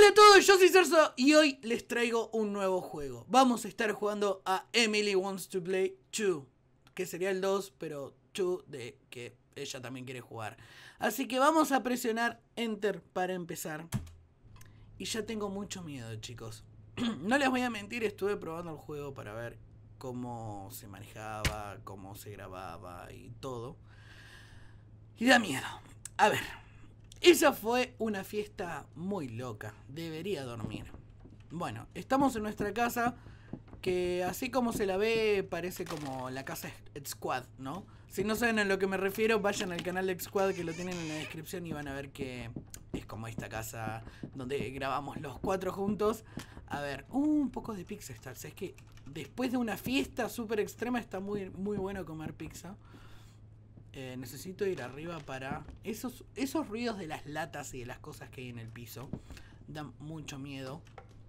a todos, yo soy Cerzo y hoy les traigo un nuevo juego. Vamos a estar jugando a Emily Wants to Play 2, que sería el 2, pero 2 de que ella también quiere jugar. Así que vamos a presionar Enter para empezar. Y ya tengo mucho miedo, chicos. No les voy a mentir, estuve probando el juego para ver cómo se manejaba, cómo se grababa y todo. Y da miedo. A ver. Esa fue una fiesta muy loca. Debería dormir. Bueno, estamos en nuestra casa, que así como se la ve, parece como la casa Squad, ¿no? Si no saben a lo que me refiero, vayan al canal de Squad, que lo tienen en la descripción, y van a ver que es como esta casa donde grabamos los 4 juntos. A ver, un poco de pizza está. Es que después de una fiesta súper extrema está muy bueno comer pizza. Necesito ir arriba para... Esos ruidos de las latas y de las cosas que hay en el piso dan mucho miedo.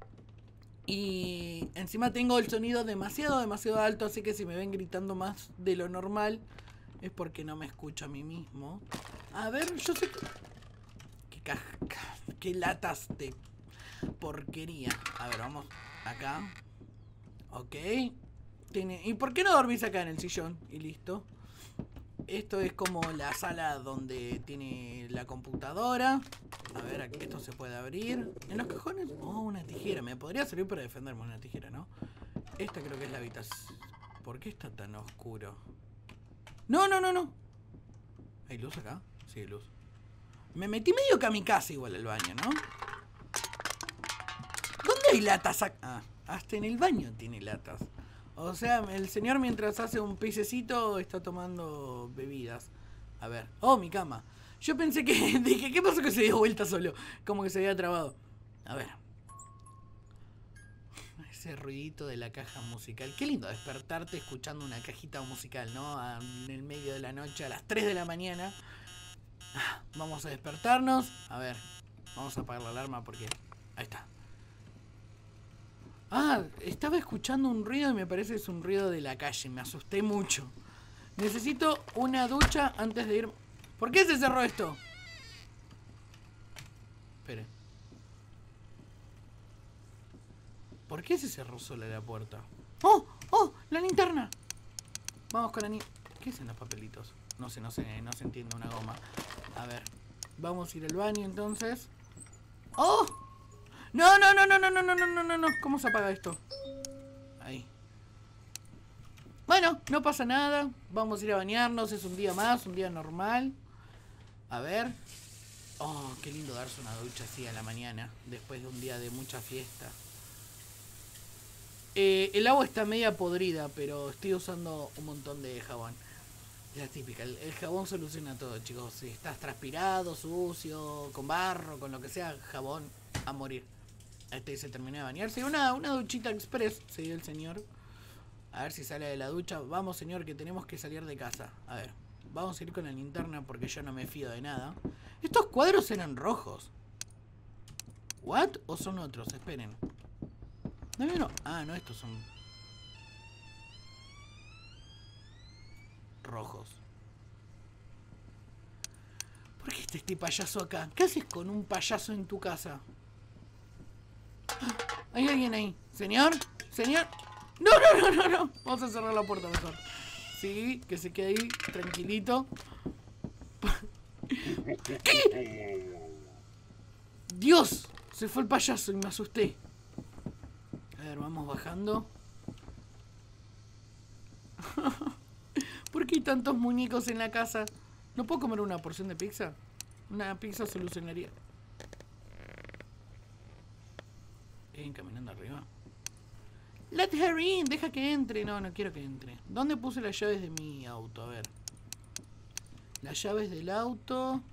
Y encima tengo el sonido demasiado alto, así que si me ven gritando más de lo normal es porque no me escucho a mí mismo. A ver, yo sé... Qué latas de porquería. A ver, vamos acá. Ok. ¿Y por qué no dormís acá en el sillón? Y listo. Esto es como la sala donde tiene la computadora. A ver, aquí esto se puede abrir. En los cajones... Oh, una tijera. Me podría servir para defenderme una tijera, ¿no? Esta creo que es la habitación. ¿Por qué está tan oscuro? No. ¿Hay luz acá? Sí, hay luz. Me metí medio kamikaze igual al baño, ¿no? ¿Dónde hay latas acá? Ah, hasta en el baño tiene latas. O sea, el señor mientras hace un pisecito está tomando bebidas. A ver. Oh, mi cama. Yo pensé que... Dije, ¿qué pasó que se dio vuelta solo? Como que se había trabado. A ver. Ese ruidito de la caja musical. Qué lindo despertarte escuchando una cajita musical, ¿no? En el medio de la noche, a las 3 de la mañana. Vamos a despertarnos. A ver. Vamos a apagar la alarma porque... Ahí está. Ah, estaba escuchando un ruido y me parece que es un ruido de la calle. Me asusté mucho. Necesito una ducha antes de ir... ¿Por qué se cerró esto? Espere. ¿Por qué se cerró sola la puerta? ¡Oh! ¡Oh! ¡La linterna! Vamos con la linterna. ¿Qué hacen los papelitos? No se entiende una goma. A ver. Vamos a ir al baño entonces. ¡Oh! No. ¿Cómo se apaga esto? Ahí. Bueno, no pasa nada. Vamos a ir a bañarnos. Es un día más, un día normal. A ver. Oh, qué lindo darse una ducha así a la mañana, después de un día de mucha fiesta. El agua está media podrida, pero estoy usando un montón de jabón. Es la típica, el jabón soluciona todo, chicos. Si estás transpirado, sucio, con barro, con lo que sea, jabón a morir. Este se terminó de bañarse. Una duchita express, se dio el señor. A ver si sale de la ducha. Vamos, señor, que tenemos que salir de casa. A ver, vamos a ir con la linterna porque yo no me fío de nada. Estos cuadros eran rojos. ¿What? ¿O son otros? Esperen. No. Ah, no, estos son rojos. ¿Por qué está este payaso acá? ¿Qué haces con un payaso en tu casa? ¿Hay alguien ahí? ¿Señor? ¿Señor? No. Vamos a cerrar la puerta mejor. Sí, que se quede ahí, tranquilito. ¿Qué? Dios, se fue el payaso y me asusté. A ver, vamos bajando. ¿Por qué hay tantos muñecos en la casa? ¿No puedo comer una porción de pizza? Una pizza solucionaría. Caminando arriba. Let her in, deja que entre. No quiero que entre. ¿Dónde puse las llaves de mi auto? A ver. Las llaves del auto.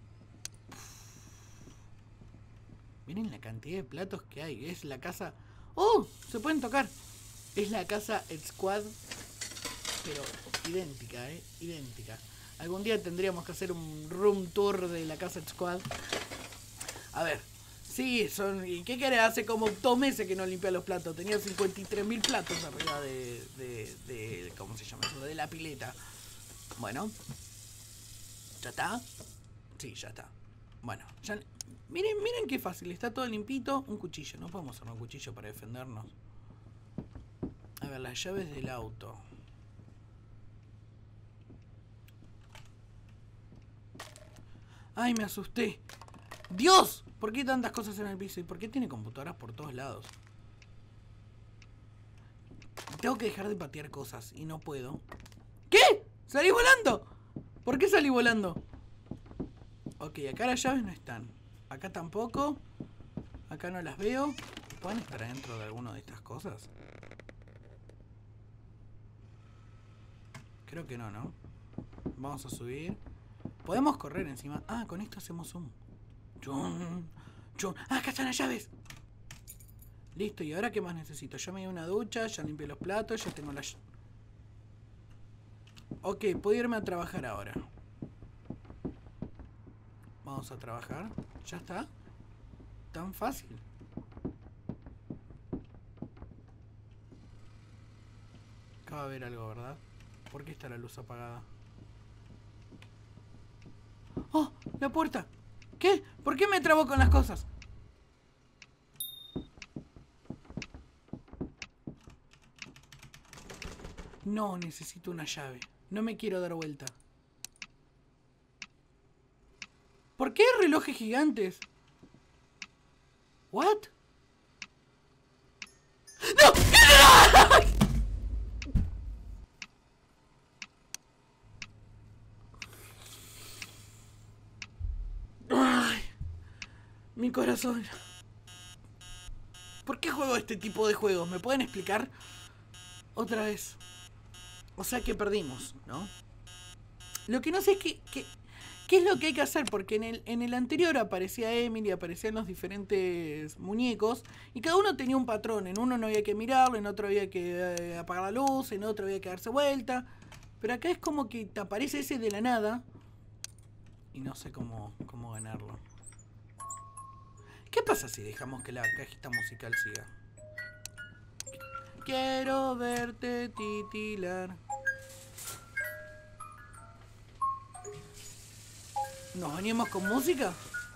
Miren la cantidad de platos que hay. Es la casa... ¡Oh! Se pueden tocar. Es la casa Squad. Pero idéntica, idéntica. Algún día tendríamos que hacer un room tour de la casa Squad. A ver. Sí, son... ¿Y qué querés? Hace como 2 meses que no limpia los platos. Tenía 53.000 platos arriba de... ¿Cómo se llama eso? De la pileta. Bueno. ¿Ya está? Sí, ya está. Bueno, ya... Miren, miren qué fácil. Está todo limpito. Un cuchillo. No podemos usar un cuchillo para defendernos. A ver, las llaves del auto. Ay, me asusté. ¡Dios! ¿Por qué hay tantas cosas en el piso? ¿Y por qué tiene computadoras por todos lados? Tengo que dejar de patear cosas y no puedo. ¿Qué? ¡Salí volando! ¿Por qué salí volando? Ok, acá las llaves no están. Acá tampoco. Acá no las veo. ¿Pueden estar adentro de alguna de estas cosas? Creo que no, ¿no? Vamos a subir. Podemos correr encima. Ah, con esto hacemos zoom. Chun, chun. Ah, acá están las llaves. Listo, ¿y ahora qué más necesito? Ya me di una ducha, ya limpié los platos, ya tengo las... Ok, puedo irme a trabajar ahora. Vamos a trabajar. ¿Ya está? ¿Tan fácil? Acaba de haber algo, ¿verdad? ¿Por qué está la luz apagada? ¡Oh! ¡La puerta! ¿Qué? ¿Por qué me trabo con las cosas? No, necesito una llave. No me quiero dar vuelta. ¿Por qué hay relojes gigantes? ¿What? ¡No! ¡Ay! Mi corazón. ¿Por qué juego este tipo de juegos? ¿Me pueden explicar? Otra vez. O sea que perdimos, ¿no? Lo que no sé es qué es lo que hay que hacer, porque en el anterior aparecía Emily, aparecían los diferentes muñecos, y cada uno tenía un patrón. En uno no había que mirarlo, en otro había que apagar la luz, en otro había que darse vuelta. Pero acá es como que te aparece ese de la nada, y no sé cómo ganarlo. ¿Qué pasa si dejamos que la cajita musical siga? Quiero verte titilar. ¿Nos venimos con música?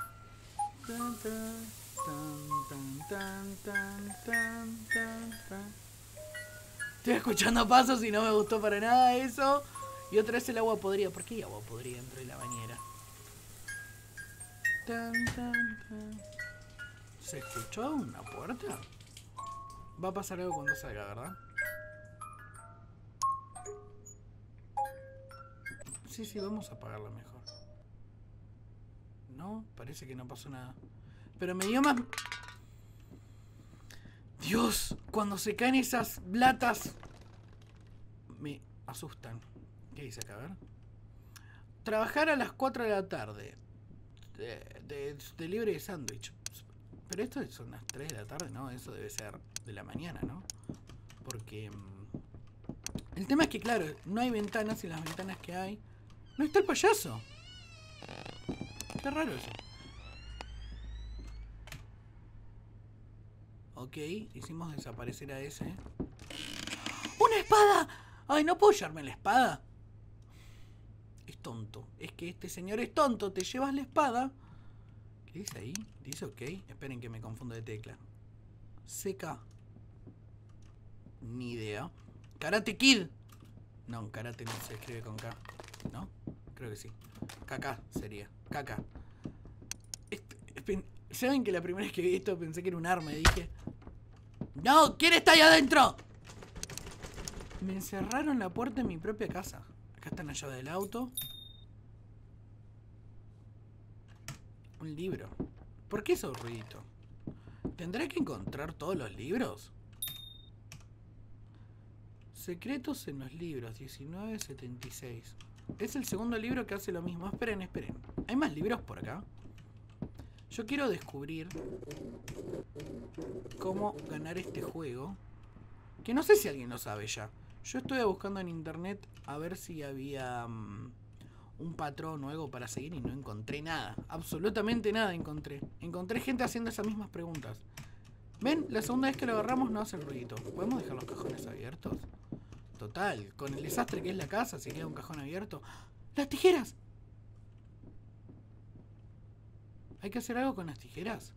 Estoy escuchando pasos y no me gustó para nada eso. Y otra vez el agua podrida. ¿Por qué hay agua podrida dentro de la bañera? ¿Se escuchó una puerta? Va a pasar algo cuando salga, ¿verdad? Sí, vamos a apagarla mejor. No, parece que no pasó nada. Pero me dio más... Dios, cuando se caen esas latas me asustan. ¿Qué dice acá? A ver. Trabajar a las 4 de la tarde. De libre de sándwich. Pero esto son las 3 de la tarde, ¿no? Eso debe ser de la mañana, ¿no? Porque... el tema es que, claro, no hay ventanas, y las ventanas que hay... ¡No está el payaso! Qué raro eso. Ok, hicimos desaparecer a ese. ¡Una espada! ¡Ay, no puedo llevarme la espada! Es tonto. Es que este señor es tonto. Te llevas la espada. ¿Qué dice ahí? Dice ok. Esperen que me confundo de tecla. CK. Ni idea. Karate Kid. No, karate no se escribe con K. ¿No? Creo que sí. KK sería. KK. ¿Saben que la primera vez que vi esto pensé que era un arma y dije... ¡No! ¿Quién está ahí adentro? Me encerraron la puerta en mi propia casa. Acá está la llave del auto. Un libro. ¿Por qué esos ruiditos? ¿Tendré que encontrar todos los libros? Secretos en los libros, 1976. Es el segundo libro que hace lo mismo. Esperen. ¿Hay más libros por acá? Yo quiero descubrir cómo ganar este juego. Que no sé si alguien lo sabe ya. Yo estuve buscando en internet a ver si había un patrón o algo para seguir y no encontré nada. Absolutamente nada encontré. Encontré gente haciendo esas mismas preguntas. ¿Ven? La segunda vez que lo agarramos no hace el ruidito. ¿Podemos dejar los cajones abiertos? Total, con el desastre que es la casa, si queda un cajón abierto. ¡Las tijeras! Hay que hacer algo con las tijeras.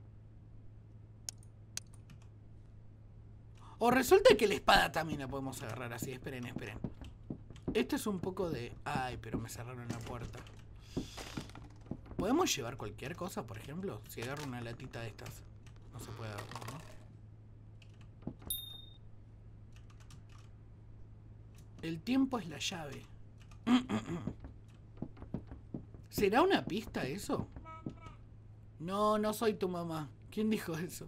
O resulta que la espada también la podemos agarrar así. Esperen, esperen. Esto es un poco de... Ay, pero me cerraron la puerta. ¿Podemos llevar cualquier cosa, por ejemplo? Si agarro una latita de estas. No se puede agarrar, ¿no? El tiempo es la llave. ¿Será una pista eso? No, no soy tu mamá. ¿Quién dijo eso?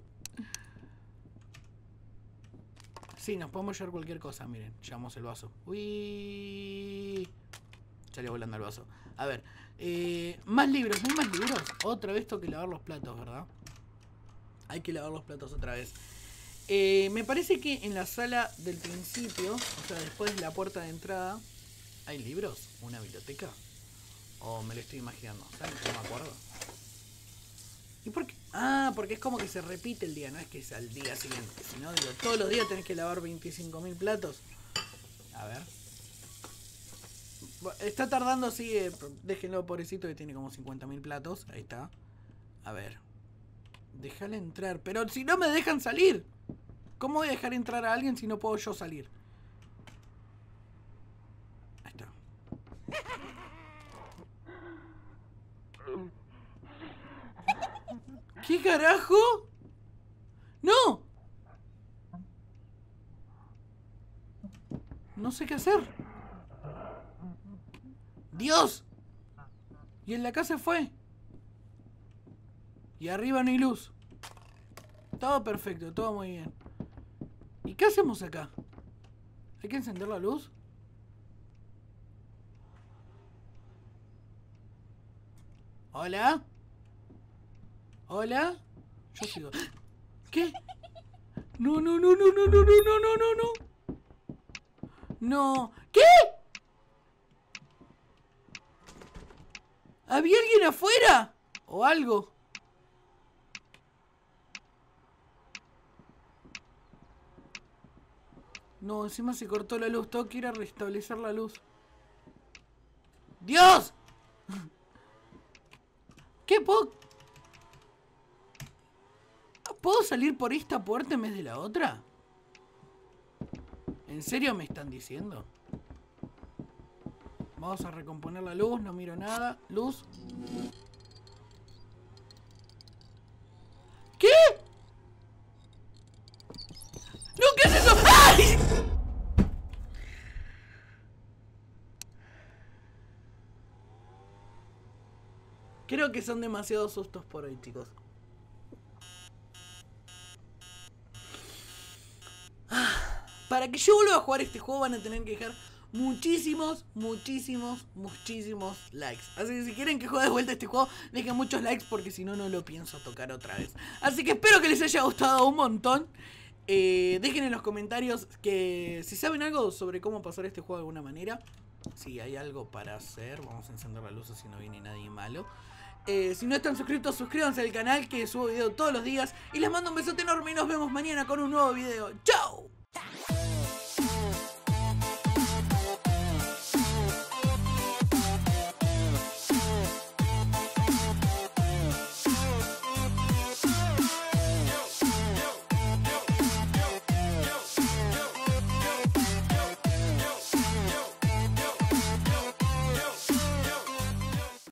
Sí, nos podemos llevar cualquier cosa, miren. Llevamos el vaso. Uy. Salió volando el vaso. A ver. Más libros, ¿no hay más libros? Otra vez tengo que lavar los platos, ¿verdad? Hay que lavar los platos otra vez. Me parece que en la sala del principio, o sea, después de la puerta de entrada, ¿hay libros? ¿Una biblioteca? ¿O me lo estoy imaginando? ¿Saben? No me acuerdo. ¿Y por qué? Ah, porque es como que se repite el día, no es que es al día siguiente. Si no, digo, todos los días tenés que lavar 25.000 platos. A ver. Está tardando, sí. Déjenlo, pobrecito, que tiene como 50.000 platos. Ahí está. A ver. Déjale entrar. Pero si no me dejan salir. ¿Cómo voy a dejar entrar a alguien si no puedo yo salir? Ahí está. ¿Qué carajo? ¡No! No sé qué hacer. ¡Dios! Y en la casa fue. Y arriba no hay luz. Todo perfecto, todo muy bien. ¿Y qué hacemos acá? ¿Hay que encender la luz? ¿Hola? ¿Hola? Yo sigo. ¿Qué? No, no, no, no, no, no, no, no, no, no, no. No. ¿Qué? ¿Había alguien afuera? ¿O algo? No, encima se cortó la luz. Tengo que ir a restablecer la luz. ¡Dios! ¿Qué puedo? ¿Puedo salir por esta puerta en vez de la otra? ¿En serio me están diciendo? Vamos a recomponer la luz, no miro nada. Luz. ¿Qué? ¡No! ¿Qué es eso? ¡Ay! Creo que son demasiados sustos por hoy, chicos. Para que yo vuelva a jugar este juego van a tener que dejar muchísimos, muchísimos, muchísimos likes. Así que si quieren que juegue de vuelta este juego, dejen muchos likes porque si no, no lo pienso tocar otra vez. Así que espero que les haya gustado un montón. Dejen en los comentarios que si saben algo sobre cómo pasar este juego de alguna manera. Si hay algo para hacer, vamos a encender la luz si no viene nadie malo. Si no están suscritos, suscríbanse al canal que subo video todos los días. Y les mando un besote enorme y nos vemos mañana con un nuevo video. ¡Chao!